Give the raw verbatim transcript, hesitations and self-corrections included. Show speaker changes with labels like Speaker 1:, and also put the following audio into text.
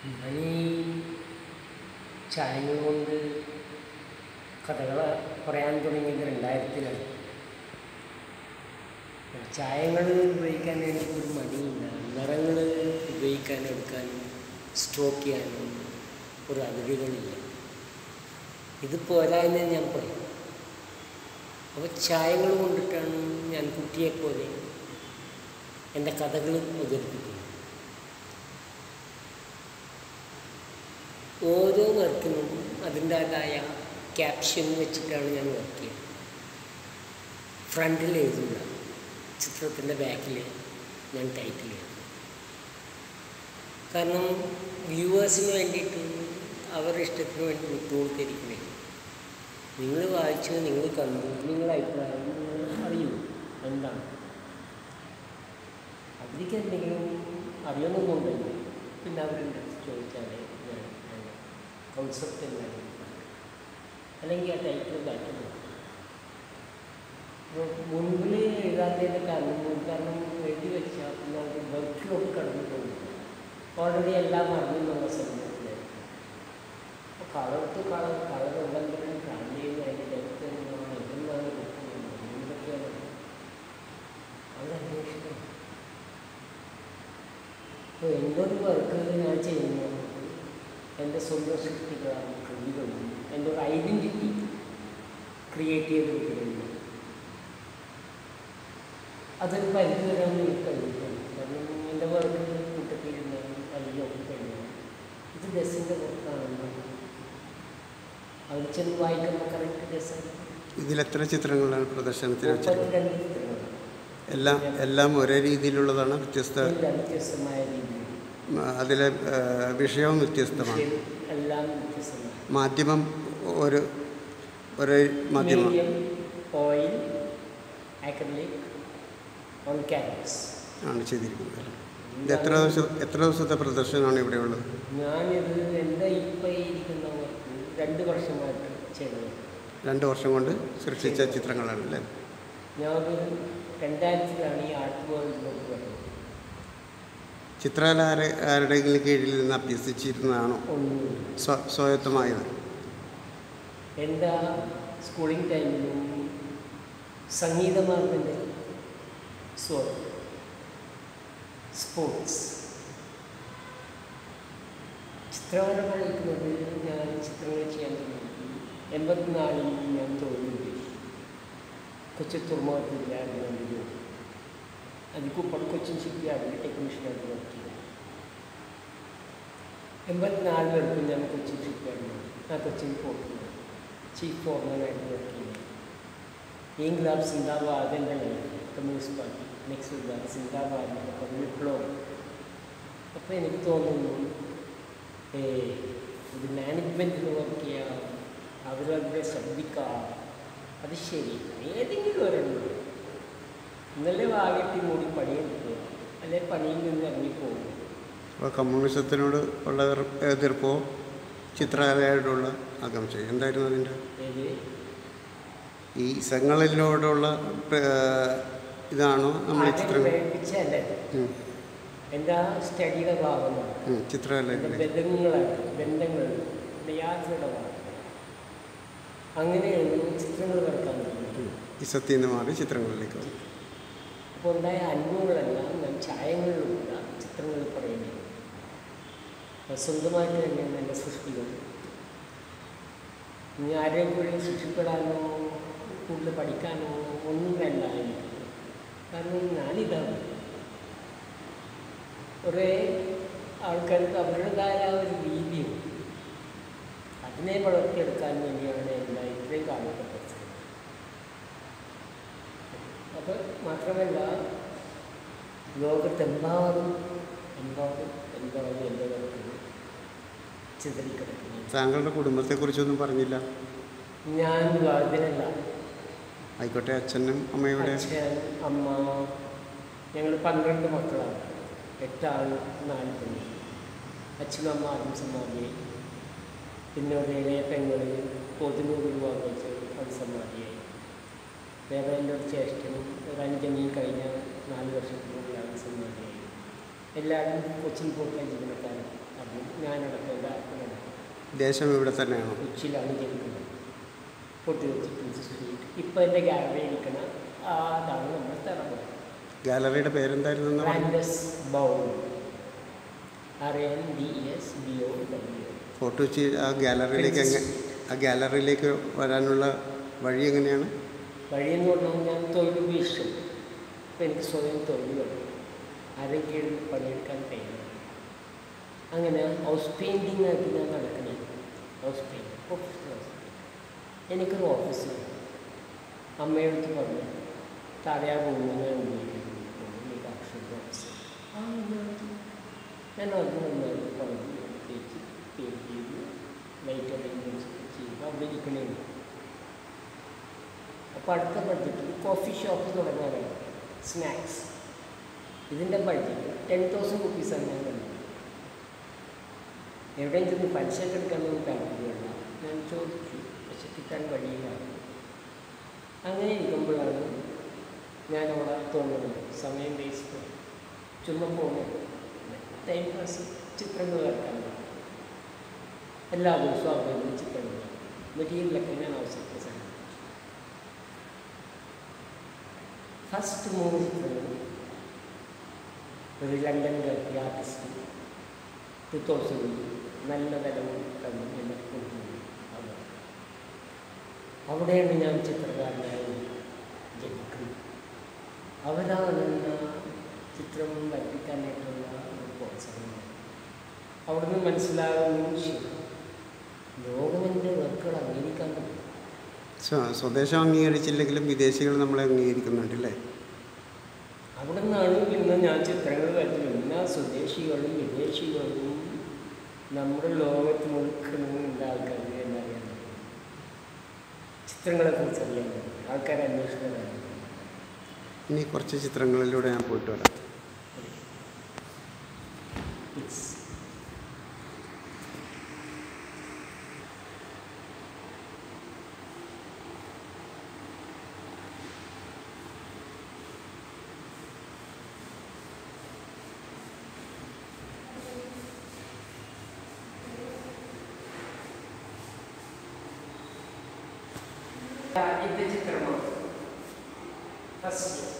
Speaker 1: ഞാൻ ഈ ചായങ്ങൾ കൊണ്ട് കഥകൾ പറയാൻ തുടങ്ങിയത് രണ്ടായിരത്തിലാണ്. ചായങ്ങൾ ഉപയോഗിക്കാൻ എനിക്കൊരു മടിയില്ല. നിറങ്ങൾ ഉപയോഗിക്കാനും എടുക്കാനും സ്ട്രോക്ക് ചെയ്യാനും ഒരു അതിരുകളില്ല. ഇത് പോരായെന്ന് ഞാൻ പറയും. അപ്പോൾ ചായങ്ങൾ കൊണ്ടിട്ടാണ് ഞാൻ കുട്ടിയെപ്പോലെ എൻ്റെ കഥകൾ അവതരിപ്പിക്കുന്നത്. ഓരോ വർക്കിനും അതിൻ്റേതായ ക്യാപ്ഷൻ വെച്ചിട്ടാണ് ഞാൻ വർക്ക് ചെയ്യുന്നത്. ഫ്രണ്ടിൽ എഴുതുക, ചിത്രത്തിൻ്റെ ബാക്കിൽ ഞാൻ ടൈറ്റിൽ എഴുതും. കാരണം വ്യൂവേഴ്സിന് വേണ്ടിയിട്ട് അവരുടെ ഇഷ്ടത്തിന് വേണ്ടി വിട്ടുകൊടുത്തിരിക്കണേ. നിങ്ങൾ വായിച്ചു, നിങ്ങൾ കണ്ടു, നിങ്ങളുടെ അഭിപ്രായം നിങ്ങൾ അറിയൂ എന്താണ്. അതിലേക്ക് എന്തെങ്കിലും അറിയണമെന്നുണ്ടെങ്കിൽ പിന്നെ അവരുടെ ചോദിച്ചാൽ ഞാൻ കോൺസെപ്റ്റ് എന്താണ് അല്ലെങ്കിൽ ആ ടൈറ്റിൽ ബാക്കി മുൻപിൽ എഴുതാത്തതിൻ്റെ കാരണം കാരണം എഴുതി വെച്ചാൽ പിന്നെ അവർ വർക്കിലൊക്കെ കടന്നു പോകുന്നു. ഓൾറെഡി എല്ലാം അറിഞ്ഞെന്നുള്ള സമയത്തിലായിരിക്കും. അപ്പോൾ കളർത്ത് കളർ കളർ ഉണ്ടെങ്കിലും പ്ലാൻ ചെയ്യുന്ന അതിൻ്റെ ഡെപ്ത് എന്താണ്, എന്തെന്നാണ് എന്തൊക്കെയാണ് അത് അന്വേഷിക്കണം. അപ്പോൾ എൻ്റെ ഒരു വർക്ക് ഞാൻ ചെയ്യുന്നത് എൻ്റെ സ്വന്തം സൃഷ്ടികളാണ്, കൃതികളും എൻ്റെ ഒരു ഐഡൻറ്റിറ്റി ക്രിയേറ്റ് ചെയ്തെടുക്കുന്നുണ്ട്. അതൊരു പരിധി വരാൻ എനിക്ക് കഴിഞ്ഞിട്ടുണ്ട്. കാരണം എൻ്റെ വർക്ക് കൂട്ടത്തിൽ കയ്യിലൊക്കെ കഴിഞ്ഞു. ഇത് ഡ്രസ്സിൻ്റെ പുറത്താണല്ലോ, അതിൽ ചെന്ന് വായിക്കുമ്പോൾ കറക്റ്റ് ഡ്രസ്സാണ്.
Speaker 2: ഇതിലെത്ര ചിത്രങ്ങളാണ് പ്രദർശനത്തിൽ വെച്ചിട്ടുള്ളത്?
Speaker 1: രണ്ട് ചിത്രങ്ങളാണ്.
Speaker 2: എല്ലാം എല്ലാം ഒരേ രീതിയിലുള്ളതാണ്? വ്യത്യസ്ത
Speaker 1: വ്യത്യസ്തമായ രീതിയിൽ.
Speaker 2: അതിലെ വിഷയവും വ്യത്യസ്തമാണ്.
Speaker 1: എല്ലാം വ്യത്യസ്തമാണ്.
Speaker 2: മാധ്യമം ഒരു ഒരേ മാധ്യമം.
Speaker 1: ഓയിൽ, അക്രിലിക്, ഓൺ ക്യാൻവാസ്
Speaker 2: ആണ് ചെയ്തിരിക്കുന്നത്. ഇത് എത്ര ദിവസം എത്ര ദിവസത്തെ പ്രദർശനമാണ് ഇവിടെ ഉള്ളത്?
Speaker 1: ഞാനിത് എൻ്റെ ഇപ്പോൾ ഇരിക്കുന്ന വർക്ക് രണ്ട് വർഷമായിട്ട് ചെയ്തത്. രണ്ട്
Speaker 2: വർഷം കൊണ്ട് സൃഷ്ടിച്ച ചിത്രങ്ങളാണ് അല്ലേ?
Speaker 1: ഞാനൊരു രണ്ടായിരത്തിലാണ് ഈ ആർട്ട് വേൾഡിലോട്ട് വരുന്നത്.
Speaker 2: ചിത്രകല ആരുടെയെങ്കിലും കീഴിൽ നിന്ന് അഭ്യസിച്ചിരുന്നതാണോ സ്വ സ്വായത്തമായത്?
Speaker 1: എൻ്റെ സ്കൂളിംഗ് ടൈമിലും സംഗീതമാർഗൻ്റെ സോ സ്പോർട്സ് ചിത്രകല പഠിക്കുന്നത് ഞാൻ ചിത്രങ്ങൾ ചെയ്യാൻ തുടങ്ങി എൺപത്തിനാലിൽ ഞാൻ തൊഴിലുണ്ട്. കൊച്ചി തുറമുഖത്തിലായിരുന്നു എൻ്റെ ജോലി. അതിൽക്കൂടെ കൊച്ചിൻ ഷിപ്പ്യാർഡിൽ ടെക്നീഷ്യനായിട്ട് വർക്ക് ചെയ്തു. എൺപത്തിനാല് പേർക്കും ഞാൻ കൊച്ചിൻ ഷിപ്പ്യാർഡിൽ ആ കൊച്ചിൻ പോർട്ടിൽ ചീഫ് ഫോർമാനായിട്ട് വർക്ക് ചെയ്തു. ഇൻക്ലാബ് സിന്ദാബാദ് എൻ്റെ ലൈഫ്, കമ്മ്യൂണിസ്റ്റ് പാർട്ടി നെക്സ്റ്റ് സിന്ദാബാദിൻ്റെ വിപ്ലവം. അപ്പോൾ എനിക്ക് തോന്നുന്നു ഇത് മാനേജ്മെൻറ്റിന് വർക്ക് ചെയ്യാം, അവരവരെ ശ്രദ്ധിക്കാം. അത് ശരി, ഏതെങ്കിലും ഒരെണ്ണം ഇന്നലെ വാകട്ടി മൂടി പണിയെടുക്കുക, അല്ലെ പണിയിൽ നിന്ന് ഇറങ്ങിപ്പോകും.
Speaker 2: അപ്പോൾ കമ്മ്യൂണിസത്തിനോട് ഉള്ള എതിർപ്പോ ചിത്രകലയോടുള്ള ആകാംക്ഷ എന്തായിരുന്നു അതിൻ്റെ? ഈ സംഘങ്ങളിലോടുള്ള ഇതാണോ നമ്മൾ ചിത്രം
Speaker 1: എൻ്റെ സ്റ്റഡിയുടെ ഭാഗമാണ്
Speaker 2: ചിത്രകല,
Speaker 1: ബന്ധങ്ങളാണ് ബന്ധങ്ങൾ യാത്രയുടെ ഭാഗം. അങ്ങനെയാണ് ചിത്രങ്ങൾ വരക്കാൻ തുടങ്ങി.
Speaker 2: ഈ സത്യം നിന്ന് മാറി ചിത്രങ്ങളിലേക്ക് വന്നു.
Speaker 1: അപ്പോൾ ഉണ്ടായ അനുഭവങ്ങളെല്ലാം ഞാൻ ഛായങ്ങളിലുള്ള ചിത്രങ്ങളിൽ പറയുന്നത്. സ്വന്തമായിട്ട് തന്നെയാണ് എൻ്റെ സൃഷ്ടികൾ. ഇനി ആരെയും കൂടി സൃഷ്ടിപ്പെടാനോ കൂടുതൽ പഠിക്കാനോ ഒന്നും വേണ്ട എനിക്ക്. കാരണം ഞാനിതാണ്. കുറേ ആൾക്കാർക്ക് അവരുടേതായ ഒരു രീതിയും അതിനെ വളർത്തിയെടുക്കാൻ വേണ്ടിയാണ് എല്ലാ ഇത്രയും കാലഘട്ടം. അപ്പോൾ മാത്രമല്ല ലോകത്തെമ്പാടും എമ്പാടും എന്തായാലും എൻ്റെ വർക്കുകൾ ചിതറിക്കിടക്കുന്നു.
Speaker 2: താങ്കളുടെ കുടുംബത്തെക്കുറിച്ചൊന്നും പറഞ്ഞില്ല.
Speaker 1: ഞാൻ വിവാഹത്തിനല്ല.
Speaker 2: ആയിക്കോട്ടെ, അച്ഛനും അമ്മയുടെ?
Speaker 1: അച്ഛൻ, അമ്മ, ഞങ്ങൾ പന്ത്രണ്ട് മക്കളാണ്. എട്ടാൾ, നാല് പെണ്ണ്. അച്ഛനും അമ്മ ആരും സമാധിയായി. പിന്നെ ഒരു ഇളയ പെങ്ങൾ പൊതുനൂറ് വിവാഹം വെച്ച് അത് സമാധിയായി. വേറെ എൻ്റെ ഒരു ജ്യേഷ്ഠനും ഒരു അഞ്ചനിയും കഴിഞ്ഞ നാല് വർഷത്തിനുള്ളിലാണ് സമാധിയായി. എല്ലാവരും കൊച്ചിൻ പോർട്ടിലെ ജീവനക്കാരാണ്. അത് ഞാനടക്കമില്ല.
Speaker 2: ദേശം ഇവിടെ തന്നെയാണോ?
Speaker 1: കൊച്ചിയിലാണ് ജനിക്കുന്നത്. പൊട്ടി വെച്ചിട്ട് സ്ട്രീറ്റ്. ഇപ്പം എൻ്റെ ഗാലറി ഇരിക്കണ അതാണ് നമ്മുടെ സ്ഥലം.
Speaker 2: ഗാലറിയുടെ പേരെന്തായിരുന്നു?
Speaker 1: റാൻഡസ് ബൗൾ. ആർ എൻ ഡി എസ് ബി ഒ ഡബ്ല്യു.
Speaker 2: ഫോർട്ട് കൊച്ചി ആ ഗാലറിയിലേക്ക് എങ്ങനെ ആ ഗാലറിയിലേക്ക് വരാനുള്ള വഴി എങ്ങനെയാണ്?
Speaker 1: വഴിയെന്ന് പറഞ്ഞാൽ ഞാൻ തൊഴിൽ വീശും. ഇപ്പം എനിക്ക് സ്വയം തൊഴിൽ വേണം. ആരെങ്കിലും പണിയെടുക്കാൻ കഴിയണം. അങ്ങനെ ഹൗസ് പെയിൻറ്റിങ് ആയിട്ട് ഞാൻ നടക്കുന്നത്. House painting professional house painting. എനിക്കൊരു ഓഫീസ് അമ്മയെടുത്ത് പറഞ്ഞു, താഴെ ആ റൂമിൽ ഞാൻ ഉപയോഗിക്കുന്നു, എനിക്ക് ആവശ്യമുള്ള ഓഫീസ്. ആ ഞാൻ അത് നന്നായി പറഞ്ഞു തേച്ച് പെയിൻറ്റ് ചെയ്തു, ലൈറ്റ് അറേഞ്ച്മെൻറ്റ്സ് ചെയ്തു അവിടെ ഇരിക്കണേ. അപ്പോൾ അടുത്ത ബഡ്ജറ്റിൽ കോഫി ഷോപ്പ് തുടങ്ങാനാണ്. സ്നാക്സ്. ഇതിൻ്റെ ബഡ്ജറ്റ് ടെൻ തൗസൻഡ് റുപ്പീസാണ് ഞാൻ കണ്ടത്. എവിടെയും ചെന്ന് പലിശക്ക് എടുക്കാനൊന്നും താല്പര്യമില്ല. ഞാൻ ചോദിച്ചു, പക്ഷെ കിട്ടാൻ വഴിയിലാണ്. അങ്ങനെ ഇരിക്കുമ്പോഴാണ് ഞാൻ അവിടെ തോന്നുന്നത് സമയം വേസ്റ്റ് ചുമ്മാ പോകുന്നത്. ടൈം പാസ് ചിത്രങ്ങൾ വരക്കാൻ എല്ലാ ദിവസവും അവിടെ ചിത്രങ്ങൾ മെറ്റീരിയലൊക്കെ ഞാൻ ആവശ്യപ്പെട്ട സാധനം. ഫസ്റ്റ് മൂന്ന് ചിത്രങ്ങൾ ഒരു ലണ്ടനിലെ ആർട്ടിസ്റ്റ് ടു തൗസൻഡിൽ നല്ല തലം കണ്ടു എന്നെ കൊടുക്കുന്നു. അവിടെ അവിടെയാണ് ഞാൻ ചിത്രകാരനായി ജനിക്കുന്നത്. അവരാണ് ചിത്രം വരപ്പിക്കാനായിട്ടുള്ള ഒരു പ്രോത്സാഹനം. അവിടുന്ന് മനസ്സിലാകുന്നു, ശരി ലോകമെൻ്റെ വർക്കുകൾ അംഗീകരിക്കാൻ പറ്റും.
Speaker 2: സ്വദേശം അംഗീകരിച്ചില്ലെങ്കിലും വിദേശികൾ നമ്മളെ അംഗീകരിക്കുന്നുണ്ടല്ലേ?
Speaker 1: അവിടെ നിന്നാണ് പിന്നെ ഞാൻ ചിത്രങ്ങൾ വരയ്ക്കുന്നത്. എല്ലാ സ്വദേശികളും വിദേശികളും നമ്മുടെ ലോകത്ത് മുഴുക്കുന്ന ആൾക്കാർ എന്നറിയാൻ ചിത്രങ്ങളെക്കുറിച്ച് അറിയാൻ ആൾക്കാർ അന്വേഷണം.
Speaker 2: ഇനി കുറച്ച് ചിത്രങ്ങളിലൂടെ ഞാൻ പോയിട്ട് വരാം.
Speaker 1: ഇത് ചിത്രമാണ് ഫസ്റ്റ്.